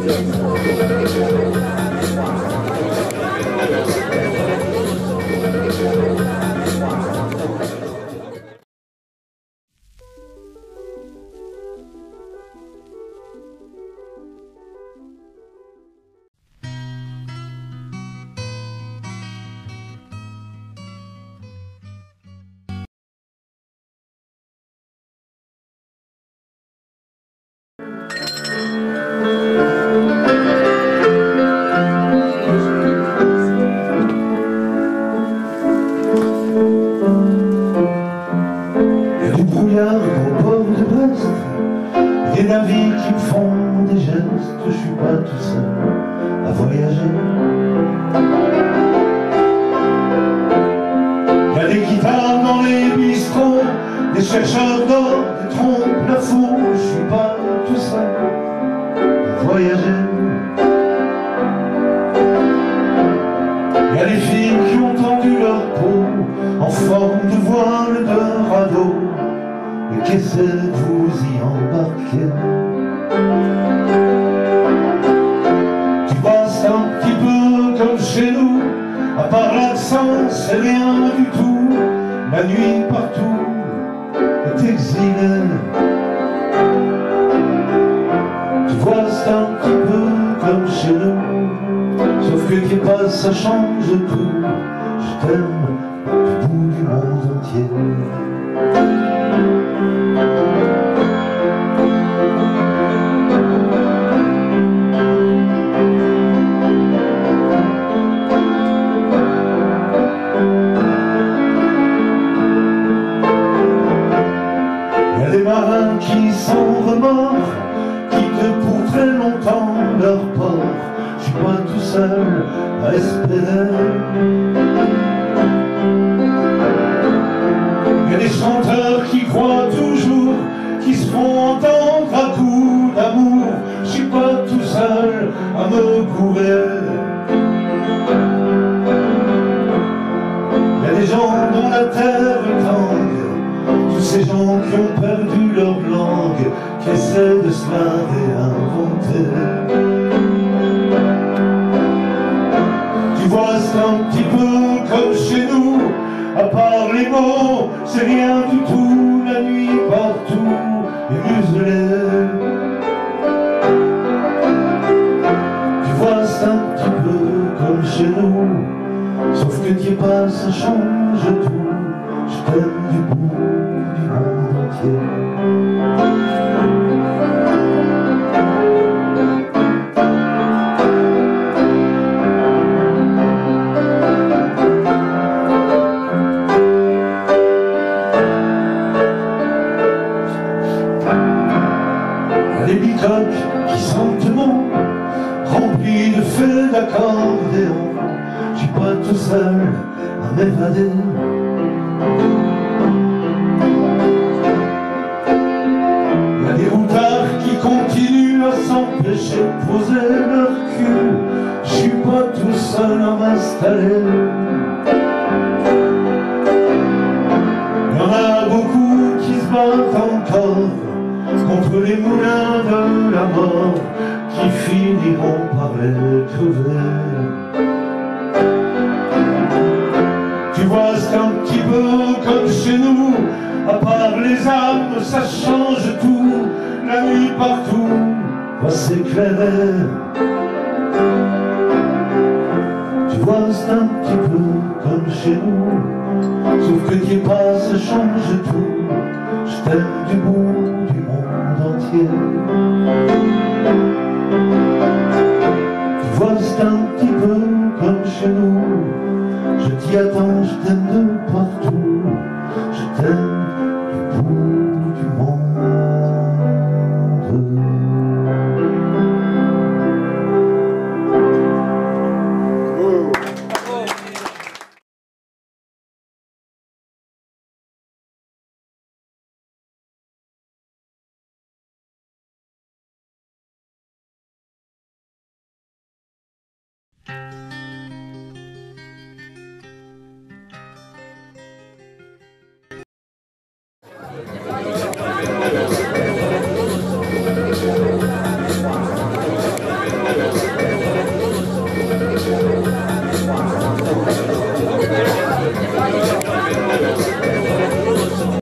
Des navires qui me font des gestes, je suis pas tout seul à voyager. Il y a des guitares dans les bistrots, des chercheurs d'or, des trompes, la foule, je suis pas tout seul à voyager. Il y a des filles qui ont tendu leur peau en forme de voile de radeau. Et qu'est-ce que vous y embarquez? Tu vois, c'est un petit peu comme chez nous, à part l'accent, c'est rien du tout. La nuit partout est exilée. Tu vois, c'est un petit peu comme chez nous, sauf que qui passe, ça change tout. Je t'aime du bout du monde entier. Des marins qui sans remords quittent pour très longtemps leur port. Je suis pas tout seul à espérer. Il y a des chanteurs qui croient toujours, qui se font entendre à coups d'amour. Je suis pas tout seul à me courir. Il y a des gens dont la terre est tangue, tous ces gens qui ont perdu leur langue, qui essaient de se la réinventer. Tu vois, c'est un petit peu comme chez nous, à part les mots, c'est rien du tout. La nuit partout est muselée. Tu vois, c'est un petit peu comme chez nous, sauf que t'y es pas, ça change tout. Je t'aime du bout du monde entier. Les bicoques qui sentent bon, remplis de feux d'accordéon. Je suis pas tout seul à m'évader. Il y a des routards qui continuent à s'empêcher de poser leur cul. Je suis pas tout seul à m'installer. Il y en a beaucoup qui se battent encore contre les moulins de la mort, qui finiront par les crever. Tu vois, c'est un petit peu comme chez nous, à part les armes, ça change tout. La nuit partout va s'éclairer. Tu vois, c'est un petit peu comme chez nous, sauf que t'y es pas, ça change tout. Je t'aime du bout du monde entier. Tu vois, c'est un petit peu comme chez nous, je t'y attends, je t'aime de partout. Je t'aime du bout du monde.